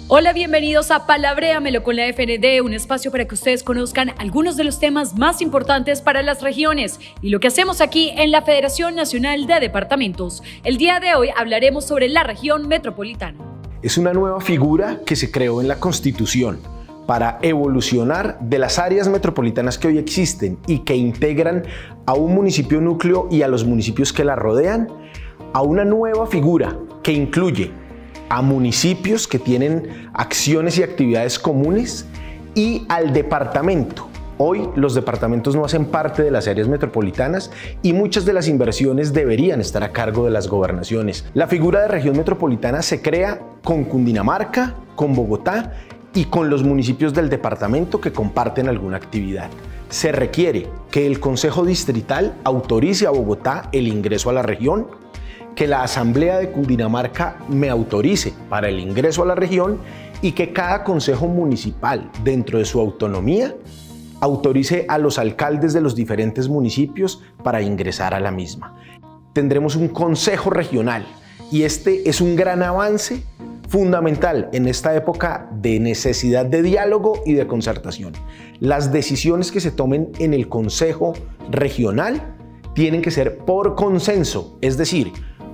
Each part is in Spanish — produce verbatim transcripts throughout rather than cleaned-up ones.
Hola, bienvenidos a Palabréamelo con la F N D, un espacio para que ustedes conozcan algunos de los temas más importantes para las regiones y lo que hacemos aquí en la Federación Nacional de Departamentos. El día de hoy hablaremos sobre la región metropolitana. Es una nueva figura que se creó en la Constitución para evolucionar de las áreas metropolitanas que hoy existen y que integran a un municipio núcleo y a los municipios que la rodean, a una nueva figura que incluye a municipios que tienen acciones y actividades comunes y al departamento. Hoy los departamentos no hacen parte de las áreas metropolitanas y muchas de las inversiones deberían estar a cargo de las gobernaciones. La figura de región metropolitana se crea con Cundinamarca, con Bogotá y con los municipios del departamento que comparten alguna actividad. Se requiere que el Consejo Distrital autorice a Bogotá el ingreso a la región, que la Asamblea de Cundinamarca me autorice para el ingreso a la región y que cada consejo municipal, dentro de su autonomía, autorice a los alcaldes de los diferentes municipios para ingresar a la misma. Tendremos un consejo regional y este es un gran avance fundamental en esta época de necesidad de diálogo y de concertación. Las decisiones que se tomen en el consejo regional tienen que ser por consenso, es decir,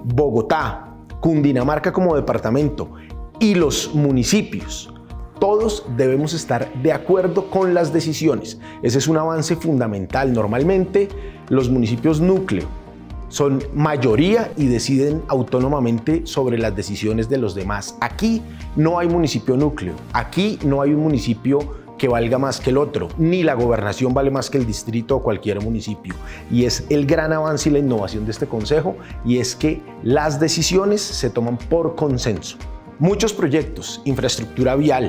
Bogotá, Cundinamarca como departamento y los municipios, todos debemos estar de acuerdo con las decisiones. Ese es un avance fundamental. Normalmente los municipios núcleo son mayoría y deciden autónomamente sobre las decisiones de los demás. Aquí no hay municipio núcleo, aquí no hay un municipio que valga más que el otro, ni la gobernación vale más que el distrito o cualquier municipio. Y es el gran avance y la innovación de este consejo, y es que las decisiones se toman por consenso. Muchos proyectos, infraestructura vial,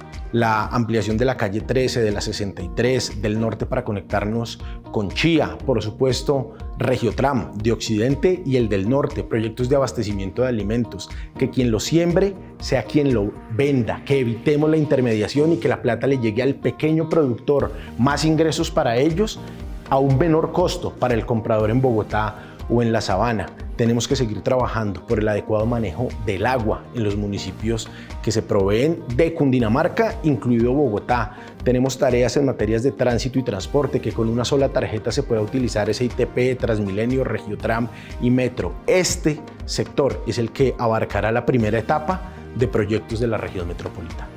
la ampliación de la calle trece, de la sesenta y tres, del norte para conectarnos con Chía, por supuesto, Regiotram de occidente y el del norte, proyectos de abastecimiento de alimentos, que quien lo siembre sea quien lo venda, que evitemos la intermediación y que la plata le llegue al pequeño productor, más ingresos para ellos a un menor costo para el comprador en Bogotá o en la Sabana. Tenemos que seguir trabajando por el adecuado manejo del agua en los municipios que se proveen de Cundinamarca, incluido Bogotá. Tenemos tareas en materias de tránsito y transporte, que con una sola tarjeta se pueda utilizar S I T P, Transmilenio, Regiotram y Metro. Este sector es el que abarcará la primera etapa de proyectos de la región metropolitana.